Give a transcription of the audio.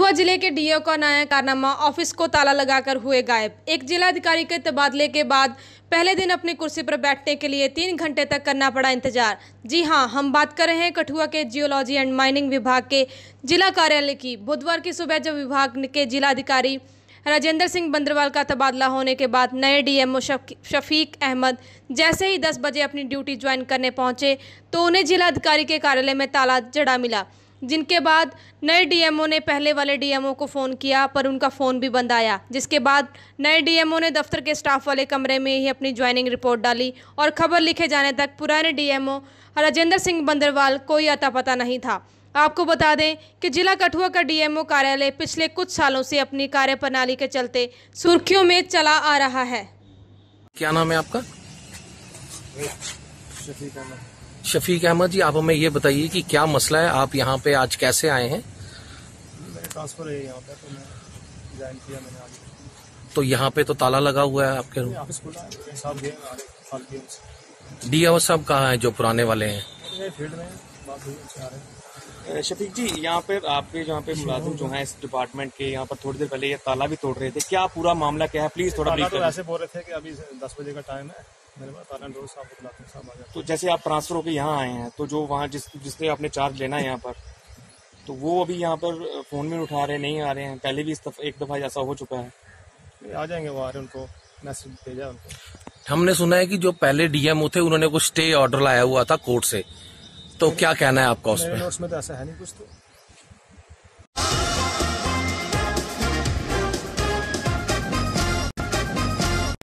कठुआ जिले के डीओ का नया कारनामा, ऑफिस को ताला लगाकर हुए गायब। एक जिलाधिकारी के तबादले के बाद पहले दिन अपनी कुर्सी पर बैठने के लिए 3 घंटे तक करना पड़ा इंतजार। जी हां, हम बात कर रहे हैं कठुआ के जियोलॉजी एंड माइनिंग विभाग के जिला कार्यालय की। बुधवार की सुबह जब विभाग के जिलाधिकारी राजेंद्र सिंह बंद्रवाल का तबादला होने के बाद नए डीएमओ शफीक अहमद जैसे ही 10 बजे अपनी ड्यूटी ज्वाइन करने पहुंचे तो उन्हें जिलाधिकारी के कार्यालय में ताला जड़ा मिला, जिनके बाद नए डीएमओ ने पहले वाले डीएमओ को फ़ोन किया पर उनका फ़ोन भी बंद आया। जिसके बाद नए डीएमओ ने दफ्तर के स्टाफ वाले कमरे में ही अपनी ज्वाइनिंग रिपोर्ट डाली और खबर लिखे जाने तक पुराने डीएमओ राजेंद्र सिंह बंद्रवाल कोई अता पता नहीं था। आपको बता दें कि जिला कठुआ का डीएमओ कार्यालय पिछले कुछ सालों से अपनी कार्यप्रणाली के चलते सुर्खियों में चला आ रहा है। क्या नाम है आपका? शफीक अहमद जी, आप हमें ये बताइए कि क्या मसला है, आप यहाँ पे आज कैसे आए हैं? मेरे ट्रांसफर है यहाँ पे, तो मैं ज्वाइन किया मैंने आज। तो यहाँ पे तो ताला लगा हुआ है आपके रूम? ऑफिस खुला है, साहब गए आ रहे। डीओ साहब कहाँ हैं जो पुराने वाले हैं? फील्ड में बात हुई, आ रहे हैं। शफीक जी, यहाँ पर आपके जहाँ पे मुलाजिम जो हैं इस डिपार्टमेंट के, यहाँ पर थोड़ी देर पहले ये ताला भी तोड़ रहे थे, क्या पूरा मामला क्या है? प्लीज थोड़ा ब्रीफ करें। ऐसे बोल रहे थे कि अभी 10 बजे का टाइम है, मेरे पास ताला रोज साहब बुलाते हैं, साहब आ जाते। तो जैसे आप ट्रांसफर होकर यहाँ आए हैं, तो जो वहाँ जिसने आपने चार्ज लेना है यहाँ पर, तो वो अभी यहाँ पर फोन में उठा रहे नहीं आ रहे हैं? पहले भी एक दफा ऐसा हो चुका है। आ जाएंगे वो, आ रहे, उनको मैसेज भेजा उनको। हमने सुना है कि जो पहले डीएमओ थे उन्होंने कुछ स्टे ऑर्डर लाया हुआ था कोर्ट से, तो क्या कहना है आपका उसमें? उसमें तो ऐसा है नहीं कुछ तो।